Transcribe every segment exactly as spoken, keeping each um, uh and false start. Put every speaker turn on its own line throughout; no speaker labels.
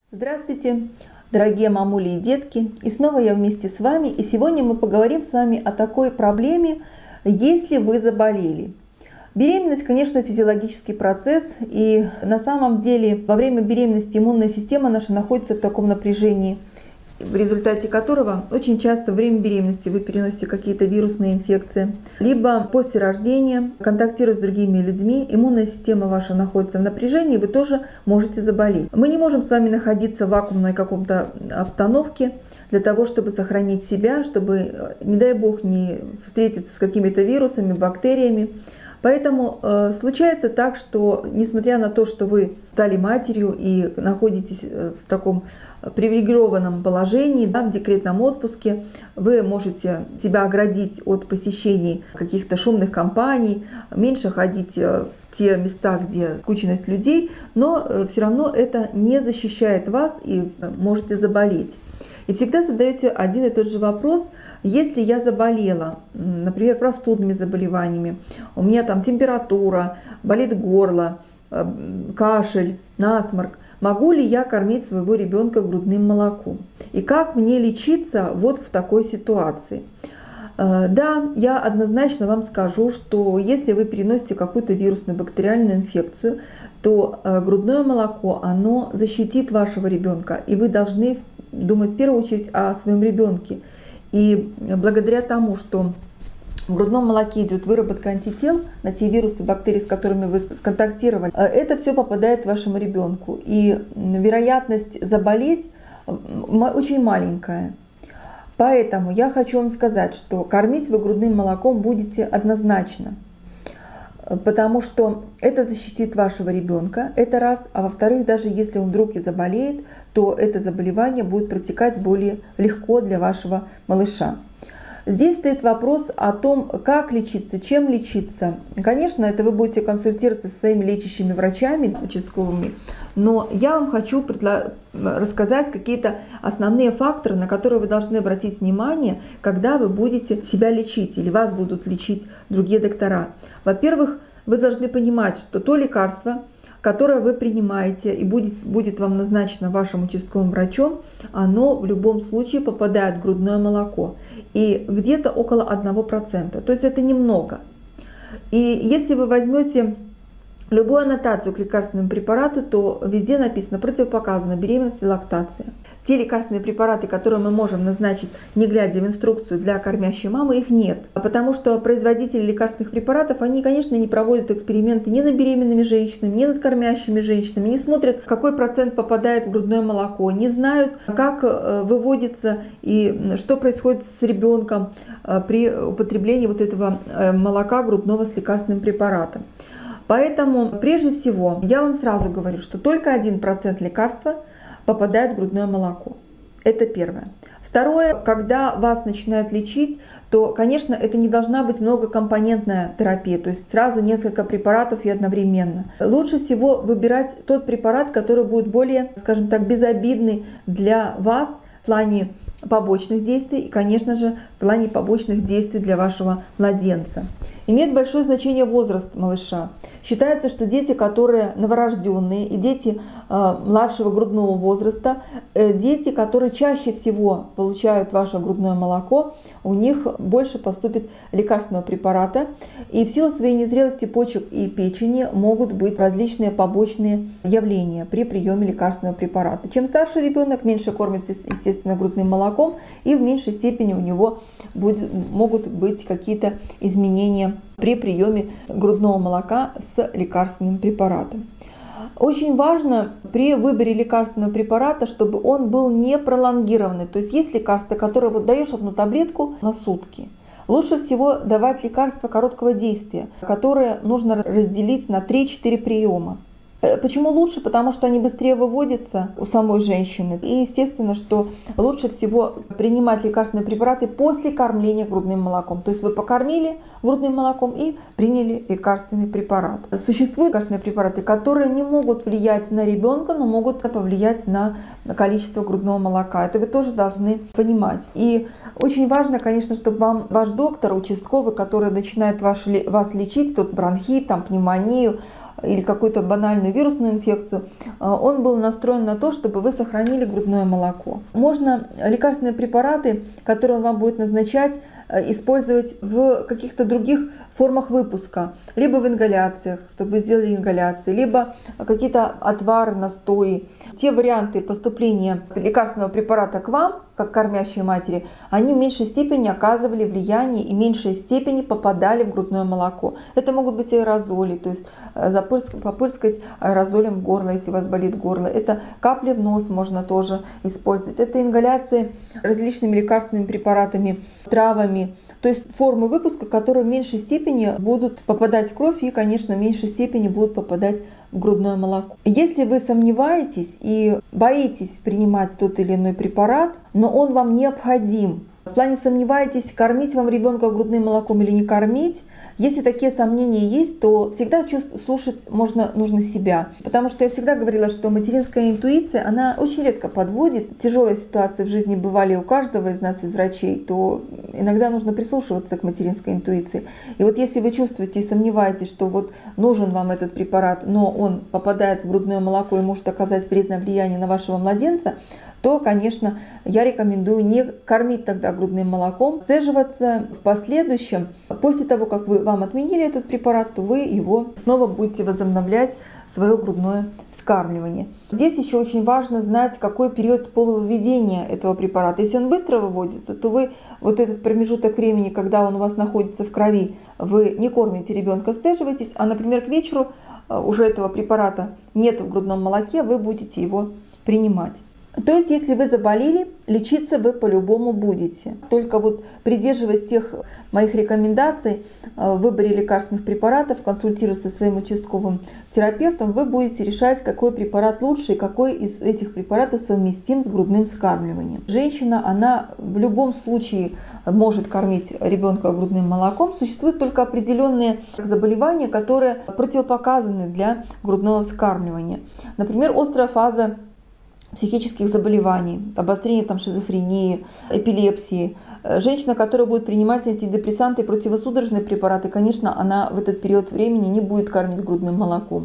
Здравствуйте, дорогие мамули и детки! И снова я вместе с вами. И сегодня мы поговорим с вами о такой проблеме, если вы заболели. Беременность, конечно, физиологический процесс. И на самом деле во время беременности иммунная система наша находится в таком напряжении, в результате которого очень часто во время беременности вы переносите какие-то вирусные инфекции, либо после рождения, контактируя с другими людьми, иммунная система ваша находится в напряжении, и вы тоже можете заболеть. Мы не можем с вами находиться в вакуумной каком-то обстановке для того, чтобы сохранить себя, чтобы, не дай бог, не встретиться с какими-то вирусами, бактериями. Поэтому э, случается так, что несмотря на то, что вы стали матерью и находитесь в таком привилегированном положении, да, в декретном отпуске, вы можете себя оградить от посещений каких-то шумных компаний, меньше ходить в те места, где скученность людей, но все равно это не защищает вас и можете заболеть. И всегда задаете один и тот же вопрос: если я заболела, например, простудными заболеваниями, у меня там температура, болит горло, кашель, насморк, могу ли я кормить своего ребенка грудным молоком? И как мне лечиться вот в такой ситуации? Да, я однозначно вам скажу, что если вы переносите какую-то вирусную бактериальную инфекцию, то грудное молоко, оно защитит вашего ребенка, и вы должны думать в первую очередь о своем ребенке. И благодаря тому, что в грудном молоке идет выработка антител на те вирусы, бактерии, с которыми вы сконтактировали, это все попадает вашему ребенку. И вероятность заболеть очень маленькая. Поэтому я хочу вам сказать, что кормить вы грудным молоком будете однозначно. Потому что это защитит вашего ребенка, это раз. А во-вторых, даже если он вдруг и заболеет, то это заболевание будет протекать более легко для вашего малыша. Здесь стоит вопрос о том, как лечиться, чем лечиться. Конечно, это вы будете консультироваться со своими лечащими врачами, участковыми, но я вам хочу рассказать какие-то основные факторы, на которые вы должны обратить внимание, когда вы будете себя лечить или вас будут лечить другие доктора. Во-первых, вы должны понимать, что то лекарство, которое вы принимаете и будет, будет вам назначено вашим участковым врачом, оно в любом случае попадает в грудное молоко. И где-то около одного процента. То есть это немного. И если вы возьмете любую аннотацию к лекарственному препарату, то везде написано противопоказано беременность и лактация. Те лекарственные препараты, которые мы можем назначить, не глядя в инструкцию для кормящей мамы, их нет. Потому что производители лекарственных препаратов, они, конечно, не проводят эксперименты ни над беременными женщинами, ни над кормящими женщинами, не смотрят, какой процент попадает в грудное молоко, не знают, как выводится и что происходит с ребенком при употреблении вот этого молока грудного с лекарственным препаратом. Поэтому, прежде всего, я вам сразу говорю, что только один процент лекарства попадает в грудное молоко. Это первое. Второе, когда вас начинают лечить, то, конечно, это не должна быть многокомпонентная терапия, то есть сразу несколько препаратов и одновременно. Лучше всего выбирать тот препарат, который будет более, скажем так, безобидный для вас в плане побочных действий и, конечно же, в плане побочных действий для вашего младенца. Имеет большое значение возраст малыша. Считается, что дети, которые новорожденные, и дети э, младшего грудного возраста, э, дети, которые чаще всего получают ваше грудное молоко, у них больше поступит лекарственного препарата. И в силу своей незрелости почек и печени могут быть различные побочные явления при приеме лекарственного препарата. Чем старше ребенок, меньше кормится, естественно, грудным молоком, и в меньшей степени у него будет, могут быть какие-то изменения при приеме грудного молока с лекарственным препаратом. Очень важно при выборе лекарственного препарата, чтобы он был не пролонгированный. То есть есть лекарство, которое вот даешь одну таблетку на сутки. Лучше всего давать лекарства короткого действия, которые нужно разделить на три-четыре приема. Почему лучше? Потому что они быстрее выводятся у самой женщины. И естественно, что лучше всего принимать лекарственные препараты после кормления грудным молоком. То есть вы покормили грудным молоком и приняли лекарственный препарат. Существуют лекарственные препараты, которые не могут влиять на ребенка, но могут повлиять на количество грудного молока. Это вы тоже должны понимать. И очень важно, конечно, чтобы вам ваш доктор, участковый, который начинает ваш, вас лечить, тут бронхит, там, пневмонию, или какую-то банальную вирусную инфекцию, он был настроен на то, чтобы вы сохранили грудное молоко. Можно лекарственные препараты, которые он вам будет назначать, использовать в каких-то других формах выпуска, либо в ингаляциях, чтобы вы сделали ингаляции, либо какие-то отвары, настои. Те варианты поступления лекарственного препарата к вам, как кормящей матери, они в меньшей степени оказывали влияние и в меньшей степени попадали в грудное молоко. Это могут быть аэрозоли, то есть попырскать аэрозолем в горло, если у вас болит горло. Это капли в нос можно тоже использовать. Это ингаляции различными лекарственными препаратами, травами. То есть формы выпуска, которые в меньшей степени будут попадать в кровь и, конечно, в меньшей степени будут попадать в грудное молоко. Если вы сомневаетесь и боитесь принимать тот или иной препарат, но он вам необходим, в плане сомневаетесь, кормить вам ребенка грудным молоком или не кормить, если такие сомнения есть, то всегда чувств, слушать можно, нужно себя. Потому что я всегда говорила, что материнская интуиция, она очень редко подводит. Тяжелые ситуации в жизни бывали у каждого из нас, из врачей, то иногда нужно прислушиваться к материнской интуиции. И вот если вы чувствуете и сомневаетесь, что вот нужен вам этот препарат, но он попадает в грудное молоко и может оказать вредное влияние на вашего младенца, то, конечно, я рекомендую не кормить тогда грудным молоком, сцеживаться в последующем. После того, как вы, вам отменили этот препарат, то вы его снова будете возобновлять, свое грудное вскармливание. Здесь еще очень важно знать, какой период полувыведения этого препарата. Если он быстро выводится, то вы вот этот промежуток времени, когда он у вас находится в крови, вы не кормите ребенка, сцеживаетесь, а, например, к вечеру уже этого препарата нет в грудном молоке, вы будете его принимать. То есть, если вы заболели, лечиться вы по-любому будете. Только вот придерживаясь тех моих рекомендаций в выборе лекарственных препаратов, консультируясь со своим участковым терапевтом, вы будете решать, какой препарат лучше и какой из этих препаратов совместим с грудным вскармливанием. Женщина, она в любом случае может кормить ребенка грудным молоком. Существуют только определенные заболевания, которые противопоказаны для грудного вскармливания. Например, острая фаза психических заболеваний, обострение там, шизофрении, эпилепсии. Женщина, которая будет принимать антидепрессанты и противосудорожные препараты, конечно, она в этот период времени не будет кормить грудным молоком.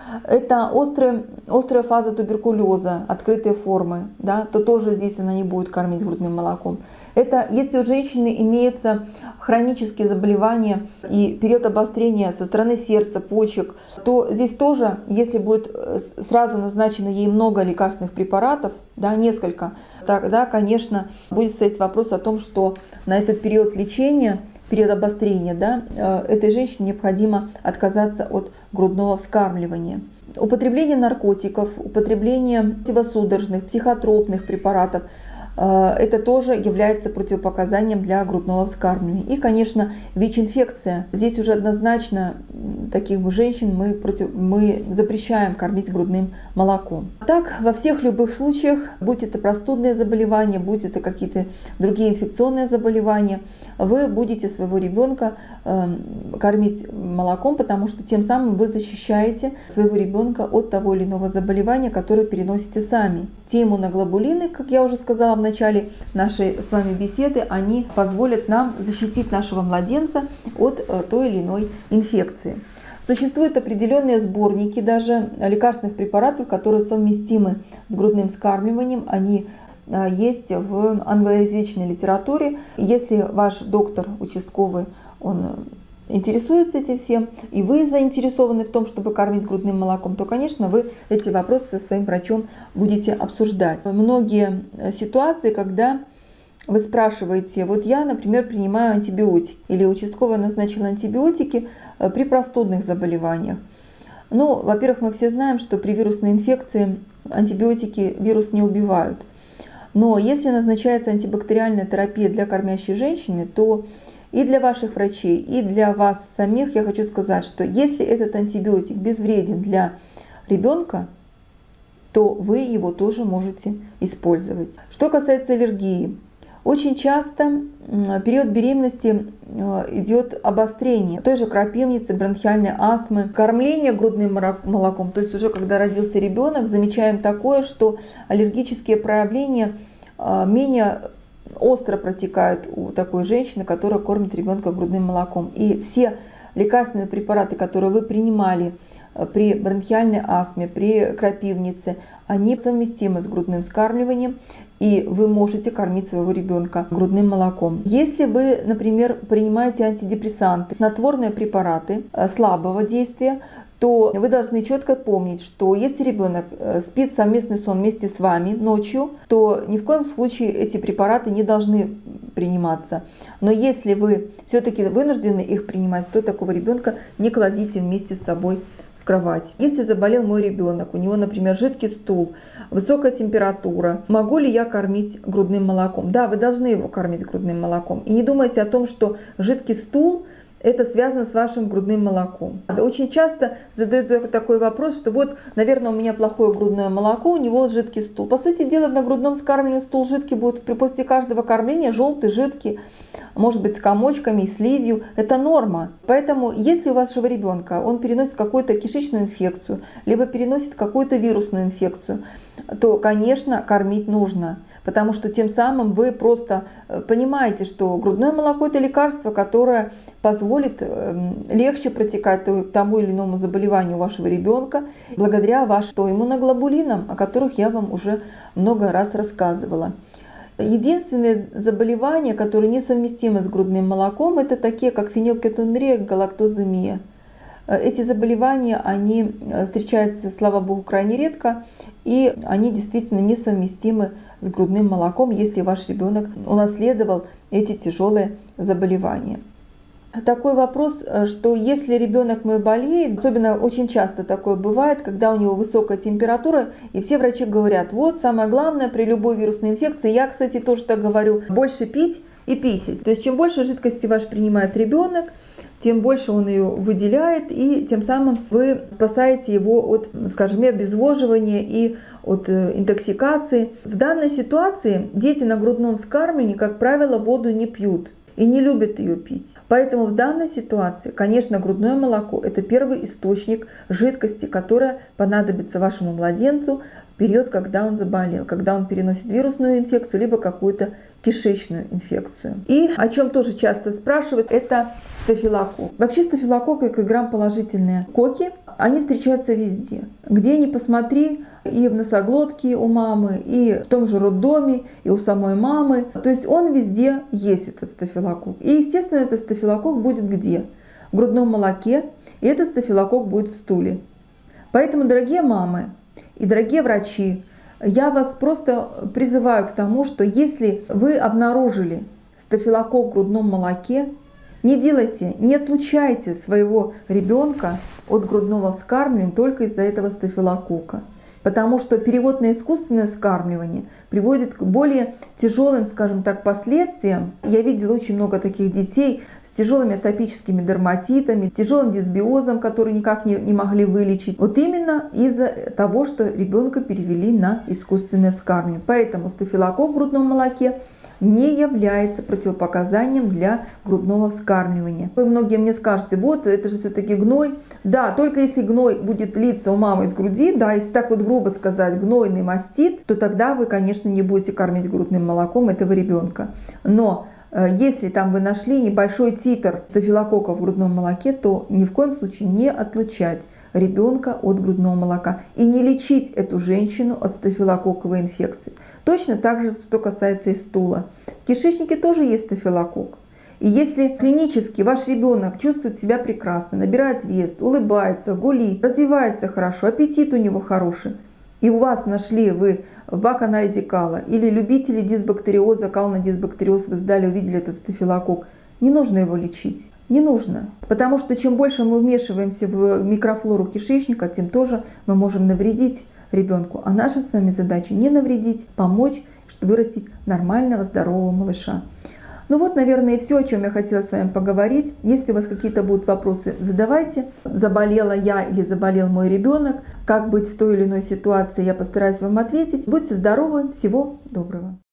Это острая, острая фаза туберкулеза, открытые формы, да, то тоже здесь она не будет кормить грудным молоком. Это если у женщины имеются хронические заболевания и период обострения со стороны сердца, почек, то здесь тоже, если будет сразу назначено ей много лекарственных препаратов, да, несколько, тогда, конечно, будет стоять вопрос о том, что на этот период лечения, период обострения, да, этой женщине необходимо отказаться от грудного вскармливания. Употребление наркотиков, употребление противосудорожных, психотропных препаратов – это тоже является противопоказанием для грудного вскармливания. И, конечно, ВИЧ-инфекция. Здесь уже однозначно таких женщин мы, против, мы запрещаем кормить грудным молоком. Так, во всех любых случаях, будь это простудные заболевания, будь это какие-то другие инфекционные заболевания, вы будете своего ребенка э, кормить молоком, потому что тем самым вы защищаете своего ребенка от того или иного заболевания, которое переносите сами. Те иммуноглобулины, как я уже сказала в начале нашей с вами беседы, они позволят нам защитить нашего младенца от э, той или иной инфекции. Существуют определенные сборники даже лекарственных препаратов, которые совместимы с грудным вскармливанием. Они есть в англоязычной литературе. Если ваш доктор участковый, он интересуется этим всем, и вы заинтересованы в том, чтобы кормить грудным молоком, то, конечно, вы эти вопросы со своим врачом будете обсуждать. Многие ситуации, когда вы спрашиваете, вот я, например, принимаю антибиотики, или участковый назначил антибиотики при простудных заболеваниях. Ну, во-первых, мы все знаем, что при вирусной инфекции антибиотики вирус не убивают. Но если назначается антибактериальная терапия для кормящей женщины, то и для ваших врачей, и для вас самих я хочу сказать, что если этот антибиотик безвреден для ребенка, то вы его тоже можете использовать. Что касается аллергии, очень часто в период беременности идет обострение той же крапивницы, бронхиальной астмы, кормление грудным молоком. То есть уже когда родился ребенок, замечаем такое, что аллергические проявления менее остро протекают у такой женщины, которая кормит ребенка грудным молоком. И все лекарственные препараты, которые вы принимали при бронхиальной астме, при крапивнице, они совместимы с грудным вскармливанием, и вы можете кормить своего ребенка грудным молоком. Если вы, например, принимаете антидепрессанты, снотворные препараты слабого действия, то вы должны четко помнить, что если ребенок спит совместный сон вместе с вами ночью, то ни в коем случае эти препараты не должны приниматься. Но если вы все-таки вынуждены их принимать, то такого ребенка не кладите вместе с собой в кровать. Если заболел мой ребенок, у него, например, жидкий стул, высокая температура, могу ли я кормить грудным молоком? Да, вы должны его кормить грудным молоком. И не думайте о том, что жидкий стул это связано с вашим грудным молоком. Очень часто задают такой вопрос, что вот, наверное, у меня плохое грудное молоко, у него жидкий стул. По сути дела, на грудном вскармливании стул жидкий будет после каждого кормления, желтый, жидкий, может быть, с комочками и слизью. Это норма. Поэтому, если у вашего ребенка он переносит какую-то кишечную инфекцию, либо переносит какую-то вирусную инфекцию, то, конечно, кормить нужно. Потому что тем самым вы просто понимаете, что грудное молоко – это лекарство, которое позволит легче протекать тому или иному заболеванию вашего ребенка, благодаря вашим иммуноглобулинам, о которых я вам уже много раз рассказывала. Единственные заболевания, которые несовместимы с грудным молоком, это такие, как фенилкетонурия, галактоземия. Эти заболевания, они встречаются, слава богу, крайне редко, и они действительно несовместимы с грудным молоком, если ваш ребенок унаследовал эти тяжелые заболевания. Такой вопрос, что если ребенок мой болеет, особенно очень часто такое бывает, когда у него высокая температура, и все врачи говорят, вот самое главное при любой вирусной инфекции, я, кстати, тоже так говорю, больше пить и писать. То есть чем больше жидкости ваш принимает ребенок, тем больше он ее выделяет, и тем самым вы спасаете его от, скажем, обезвоживания и от интоксикации. В данной ситуации дети на грудном вскармливании, как правило, воду не пьют и не любят ее пить. Поэтому в данной ситуации, конечно, грудное молоко – это первый источник жидкости, которая понадобится вашему младенцу в период, когда он заболел, когда он переносит вирусную инфекцию, либо какую-то кишечную инфекцию. И о чем тоже часто спрашивают, это стафилококк. Вообще стафилококк и грамположительные коки, они встречаются везде. Где ни посмотри, и в носоглотке у мамы, и в том же роддоме, и у самой мамы. То есть он везде есть, этот стафилококк. И естественно, этот стафилококк будет где? В грудном молоке, и этот стафилококк будет в стуле. Поэтому, дорогие мамы и дорогие врачи, я вас просто призываю к тому, что если вы обнаружили стафилококк в грудном молоке, не делайте, не отлучайте своего ребенка от грудного вскармливания только из-за этого стафилококка. Потому что перевод на искусственное вскармливание приводит к более тяжелым, скажем так, последствиям. Я видела очень много таких детей с тяжелыми атопическими дерматитами, с тяжелым дисбиозом, который никак не, не могли вылечить. Вот именно из-за того, что ребенка перевели на искусственное вскармливание. Поэтому стафилококк в грудном молоке не является противопоказанием для грудного вскармливания. Вы многие мне скажете, вот это же все-таки гной. Да, только если гной будет литься у мамы из груди, да, если так вот грубо сказать, гнойный мастит, то тогда вы, конечно, не будете кормить грудным молоком этого ребенка. Но э, если там вы нашли небольшой титр стафилококка в грудном молоке, то ни в коем случае не отлучать ребенка от грудного молока и не лечить эту женщину от стафилококковой инфекции. Точно так же, что касается и стула. В кишечнике тоже есть стафилококк. И если клинически ваш ребенок чувствует себя прекрасно, набирает вес, улыбается, гулит, развивается хорошо, аппетит у него хороший, и у вас нашли вы в бак-анализе кала, или любители дисбактериоза, кал на дисбактериоз, вы сдали, увидели этот стафилококк, не нужно его лечить. Не нужно. Потому что чем больше мы вмешиваемся в микрофлору кишечника, тем тоже мы можем навредить ребенку. А наша с вами задача не навредить, помочь, чтобы вырастить нормального, здорового малыша. Ну вот, наверное, и все, о чем я хотела с вами поговорить. Если у вас какие-то будут вопросы, задавайте. Заболела я или заболел мой ребенок, как быть в той или иной ситуации, я постараюсь вам ответить. Будьте здоровы, всего доброго.